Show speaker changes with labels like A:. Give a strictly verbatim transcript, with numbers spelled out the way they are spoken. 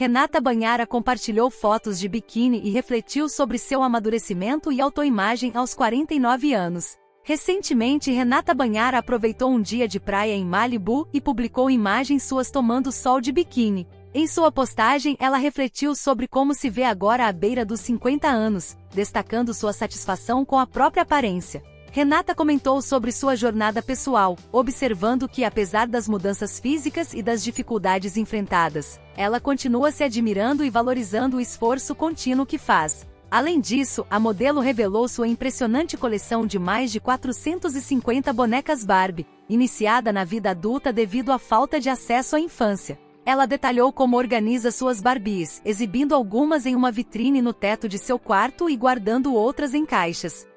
A: Renata Banhara compartilhou fotos de biquíni e refletiu sobre seu amadurecimento e autoimagem aos quarenta e nove anos. Recentemente, Renata Banhara aproveitou um dia de praia em Malibu e publicou imagens suas tomando sol de biquíni. Em sua postagem, ela refletiu sobre como se vê agora à beira dos cinquenta anos, destacando sua satisfação com a própria aparência. Renata comentou sobre sua jornada pessoal, observando que, apesar das mudanças físicas e das dificuldades enfrentadas, ela continua se admirando e valorizando o esforço contínuo que faz. Além disso, a modelo revelou sua impressionante coleção de mais de quatrocentas e cinquenta bonecas Barbie, iniciada na vida adulta devido à falta de acesso à infância. Ela detalhou como organiza suas Barbies, exibindo algumas em uma vitrine no teto de seu quarto e guardando outras em caixas.